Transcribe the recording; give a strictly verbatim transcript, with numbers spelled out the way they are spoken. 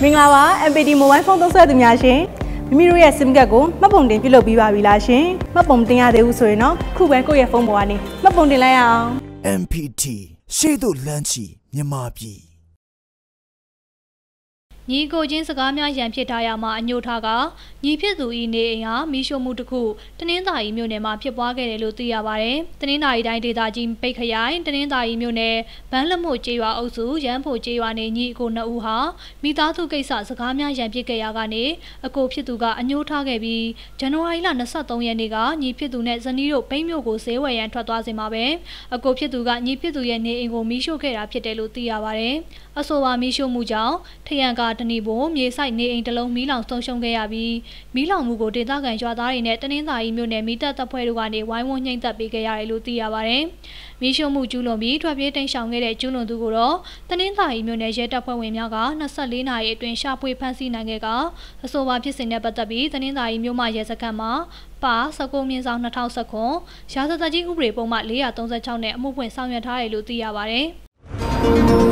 မင်္ဂလာပါ M P D Mobile Phone သုံးစွဲသူများရှင်မိမိတို့ရဲ့ SIM ကတ်ကိုမှတ်ပုံတင်ပြုလုပ်ပြီးပါပြီလားရှင်မှတ်ပုံတင်ရသေးဘူးဆိုရင်တော့ခုပဲကိုယ့်ရဲ့ဖုန်းပေါ်ကနေမှတ်ပုံတင်လိုက်ရအောင် M P T ရှေ့သို့လမ်းချီမြန်မာပြည်ညီကိုချင်းစကားများရန်ဖြစ်ထားရမှာအညို့ထားကညီဖြစ်သူဤနေအိမ်ဟာမီးရှို့မှုတစ်ခုတနင်္သာရီမြို့နယ်မှာဖြစ်ပွားခဲ့တယ်လို့သိရပါတယ်။တနင်္သာရီတိုင်းဒေသကြီးပိတ်ခရိုင်တနင်္သာရီမြို့နယ်ဗန်းလက်မို့ကျေးရွာအုပ်စုရန်ဖို့ကျေးရွာနေညီအကိုနှစ်ဦးဟာမိသားစုကိစ္စစကားများရန်ဖြစ်ခဲ့ရကနေအကိုဖြစ်သူကအညို့ထားခဲ့ပြီးဇန်နဝါရီလ၂၃ရက်နေ့ကညီဖြစ်သူနဲ့ဇနီးတို့ပိန်းမြို့ကိုဈေးဝယ်ရန်ထွက်သွားစဉ်မှာပဲအကိုဖြစ်သူကညီဖြစ်သူရဲ့နေအိမ်ကိုမီးရှို့ခဲ့တာဖြစ်တယ်လို့သိရပါတယ်။အဆိုပါမီးရှို့မှုကြောင့်ထရန်ကတဏီဘုံမြေဆိုင်နေအိမ်တလုံးမီးလောင်ဆုံးရှုံးခဲ့ရပြီးမီးလောင်မှုကိုဒေသခံရွာသားတွေနဲ့တနင်္သာရီမြို့နယ်မီးတပ်တပ်ဖွဲ့တို့ကနေဝိုင်းဝန်းနှိမ်သက်ပေးခဲ့ရတယ်လို့သိရပါတယ်။မီးရှို့မှုကျူးလွန်ပြီးထွက်ပြေးတိမ်းရှောင်ခဲ့တဲ့ကျူးလွန်သူကိုတော့တနင်္သာရီမြို့နယ်ရဲတပ်ဖွဲ့ဝင်များက၂၄နာရီအတွင်းရှာဖွေဖမ်းဆီးနိုင်ခဲ့ကအဆိုပါဖြစ်စဉ်နဲ့ပတ်သက်ပြီးတနင်္သာရီမြို့မှရဲစခန်းမှာပါ၁၉မြင်းဆောင်၂၀၁၉ရာဇသတ်ကြီးဥပဒေပုံမှန်၄၃၆နဲ့အမှုဖွင့်ဆောင်ရွက်ထားတယ်လို့သိရပါတယ်။